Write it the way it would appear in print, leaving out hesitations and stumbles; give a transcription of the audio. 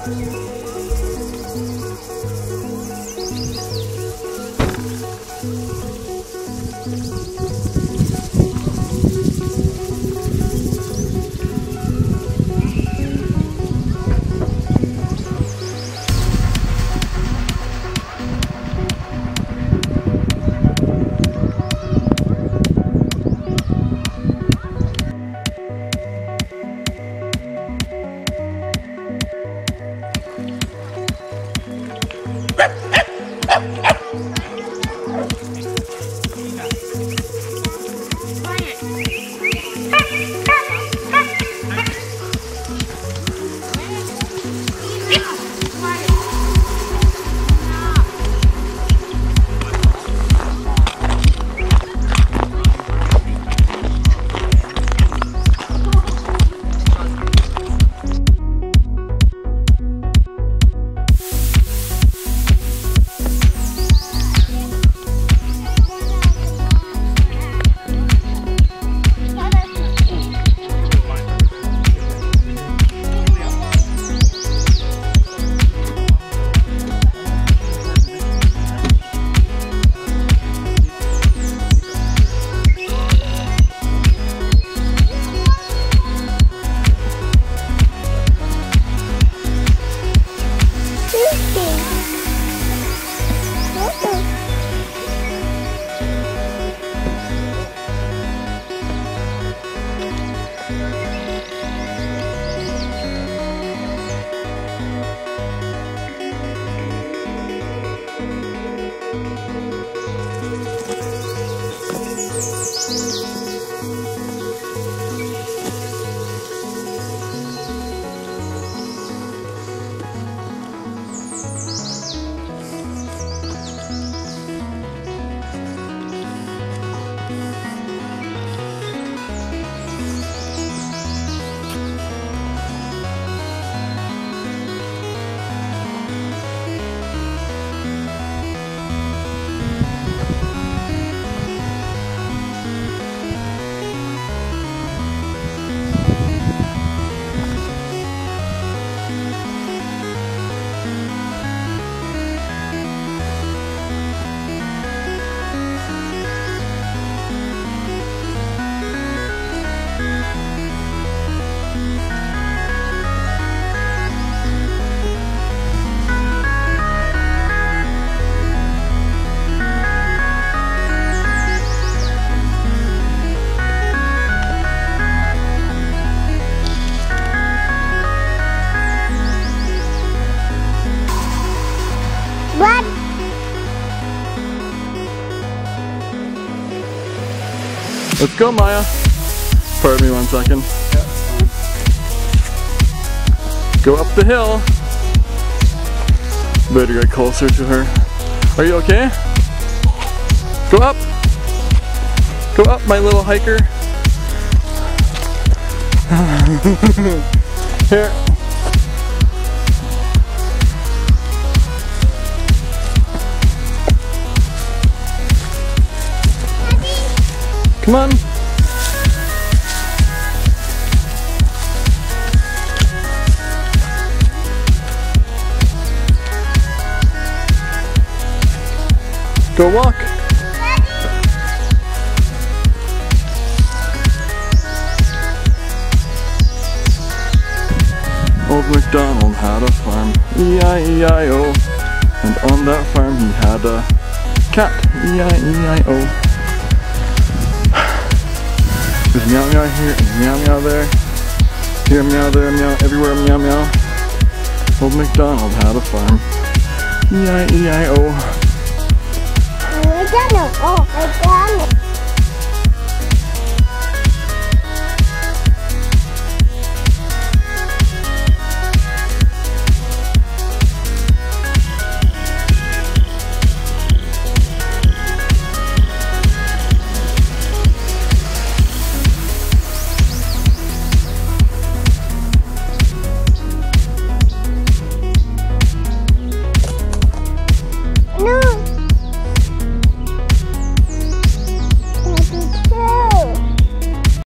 Let's go, Maya. Pardon me 1 second. Go up the hill. Better get closer to her. Are you okay? Go up. Go up, my little hiker. Here. Come on. Go walk. Old MacDonald had a farm, E-I-E-I-O. And on that farm he had a cat, E-I-E-I-O. There's meow meow here and meow meow there. Here meow, there meow, everywhere meow meow. Old MacDonald had a farm. E-I-E-I-O. MacDonald, oh MacDonald.